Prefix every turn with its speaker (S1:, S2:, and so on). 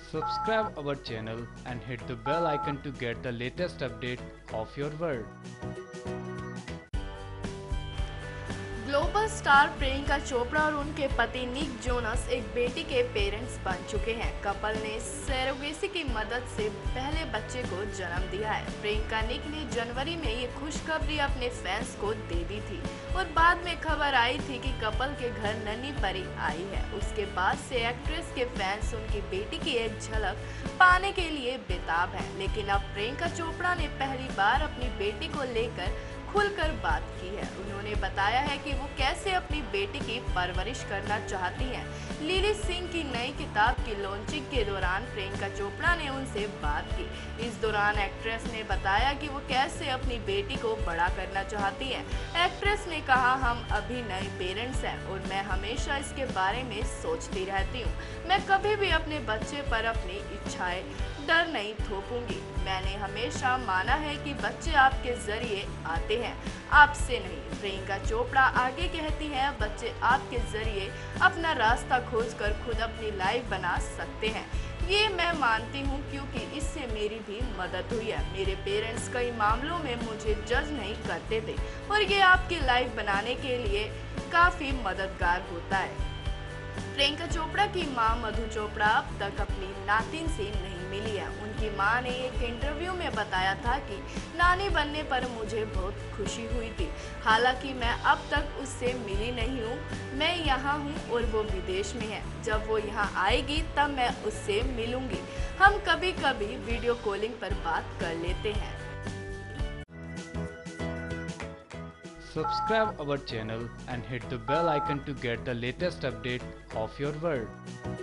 S1: Subscribe our channel and hit the bell icon to get the latest update of your world.
S2: Global star Priyanka Chopra और उनके पति Nick Jonas एक बेटी के parents बन चुके हैं। कपल ने सरोगेसी की मदद से पहले बच्चे को जन्म दिया है। प्रियंका निक ने जनवरी में ये खुशखबरी अपने फैंस को दे दी थी और बाद में खबर आई थी कि कपल के घर नन्ही परी आई है। उसके बाद से एक्ट्रेस के फैंस उनकी बेटी की एक झलक पाने के लिए बेताब हैं। लेकिन अब प्रियंका चोपड़ा ने पहली बार अपनी बेटी को लेकर खुलकर बात की है। उन्होंने बताया है कि वो कैसे अपनी बेटी की परवरिश करना चाहती हैं। लिली सिंह की नई किताब की लॉन्चिंग के दौरान प्रियंका चोपड़ा ने उनसे बात की। इस दौरान एक्ट्रेस ने बताया कि वो कैसे अपनी बेटी को बड़ा करना चाहती हैं। एक्ट्रेस ने कहा, हम अभी नए पेरेंट्स हैं और मैं हमेशा इसके बारे में सोचती रहती हूँ। मैं कभी भी अपने बच्चे पर अपनी इच्छाएं डर नहीं थोपूंगी। मैंने हमेशा माना है कि बच्चे आपके जरिए आते हैं, आपसे नहीं। प्रियंका चोपड़ा आगे कहती हैं, बच्चे आपके जरिए अपना रास्ता खोजकर खुद अपनी लाइफ बना सकते हैं। ये मैं मानती हूँ क्योंकि इससे मेरी भी मदद हुई है। मेरे पेरेंट्स कई मामलों में मुझे जज नहीं करते थे और ये आपकी लाइफ बनाने के लिए काफ़ी मददगार होता है। प्रियंका चोपड़ा की मां मधु चोपड़ा अब तक अपनी नातिन से नहीं मिली है। उनकी मां ने एक इंटरव्यू में बताया था कि नानी बनने पर मुझे बहुत खुशी हुई थी। हालांकि मैं अब तक उससे मिली नहीं हूँ। मैं यहाँ हूँ और वो विदेश में है। जब वो यहाँ आएगी तब मैं उससे मिलूंगी। हम कभी कभी वीडियो कॉलिंग पर बात कर लेते हैं।
S1: Subscribe our channel and hit the bell icon to get the latest update of your world.